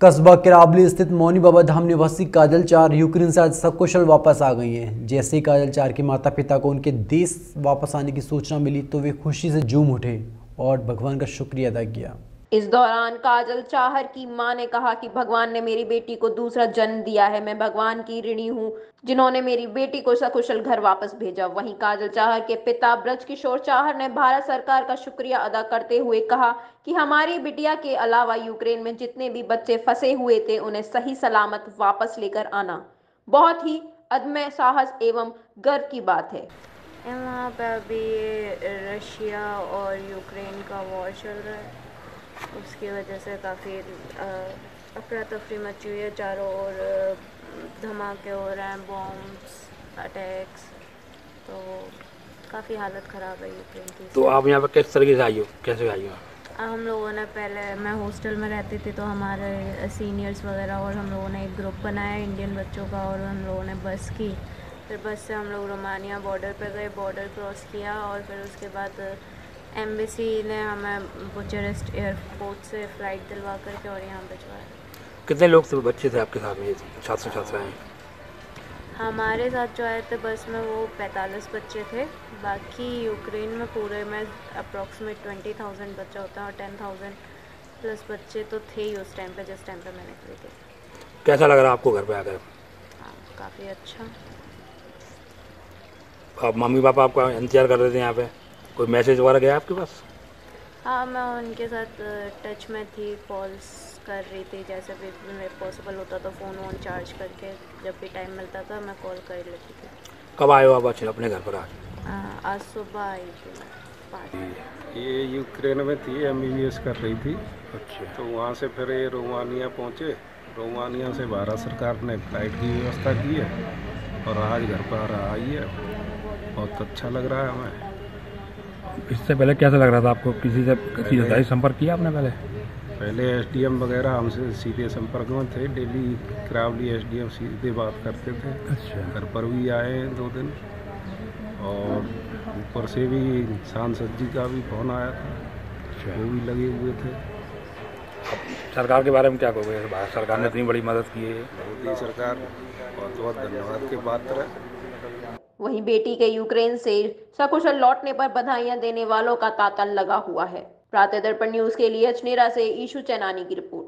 कस्बा किरावली स्थित मौनी बाबा धाम निवासी काजल चार यूक्रेन से आज सकुशल वापस आ गई हैं। जैसे ही काजल चार के माता पिता को उनके देश वापस आने की सूचना मिली तो वे खुशी से झूम उठे और भगवान का शुक्रिया अदा किया। इस दौरान काजल चाहर की मां ने कहा कि भगवान ने मेरी बेटी को दूसरा जन्म दिया है। मैं भगवान की ऋणी हूं जिन्होंने मेरी बेटी को सकुशल घर वापस भेजा। वहीं काजल चाहर के पिता ब्रजकिशोर चाहर ने भारत सरकार का शुक्रिया अदा करते हुए कहा कि हमारी बिटिया के अलावा यूक्रेन में जितने भी बच्चे फंसे हुए थे उन्हें सही सलामत वापस लेकर आना बहुत ही अदम्य साहस एवं गर्व की बात है। वहाँ पे अभी रशिया और यूक्रेन का वॉर चल रहा है, उसकी वजह से काफ़ी अफरा तफरी मची हुई है। चारों ओर धमाके हो रहे हैं, बॉम्ब्स, अटैक्स, तो काफ़ी हालत ख़राब है यूक्रेन की। तो आप यहाँ पर किस तरीके से आई हो, कैसे आई हो? हम लोगों ने पहले, मैं हॉस्टल में रहती थी तो हमारे सीनियर्स वगैरह और हम लोगों ने एक ग्रुप बनाया इंडियन बच्चों का और हम लोगों ने बस की। फिर बस से हम लोग रोमानिया बॉर्डर पे गए, बॉर्डर क्रॉस किया और फिर उसके बाद एम्बेसी ने हमें बुचारेस्ट एयरपोर्ट से फ़्लाइट दिलवा करके और यहाँ भिजवाया। कितने लोग थे, बच्चे थे आपके साथ में, छात्र छात्राएँ? हमारे साथ जो आए थे बस में वो 45 बच्चे थे। बाकी यूक्रेन में पूरे में अप्रॉक्सीमेट 20,000 बच्चा होता है और 10,000 प्लस बच्चे तो थे ही उस टाइम पे जिस टाइम पे मैंने निकली थी। कैसा लग रहा आपको घर पे आकर? हाँ, काफ़ी अच्छा। आप मम्मी पापा आपका इंतजार कर रहे थे यहाँ पे, कोई मैसेज वगैरह गया आपके पास? हाँ, मैं उनके साथ टच में थी, कॉल्स कर रही थी, जैसे भी पॉसिबल होता तो फ़ोन वोन चार्ज करके जब भी टाइम मिलता था मैं कॉल कर लेती थी। कब आए हो आप अच्छे अपने घर पर आज? आज सुबह आई थी 5। ये यूक्रेन में थी, MBBS कर रही थी। अच्छा। तो वहाँ से फिर ये रोमानिया पहुँचे। रोमानिया से भारत सरकार ने फ्लाइट की व्यवस्था की है और आज घर पर आई है। बहुत अच्छा लग रहा है हमें। इससे पहले कैसा लग रहा था आपको? किसी से संपर्क किया आपने पहले SDM वगैरह हमसे सीधे संपर्क में थे, डेली किरावली SDM सीधे बात करते थे। अच्छा। घर पर भी आए हैं 2 दिन और ऊपर से भी सांसद जी का भी फोन आया था। अच्छा। वो भी लगे हुए थे। सरकार के बारे में क्या कहोगे? भारत सरकार ने इतनी बड़ी मदद की है। मोदी सरकार बहुत बहुत धन्यवाद के पात्र है। वहीं बेटी के यूक्रेन से सकुशल लौटने पर बधाइयां देने वालों का तांता लगा हुआ है। प्रातः दर्पण न्यूज के लिए अजनेरा से ईशु चैनानी की रिपोर्ट।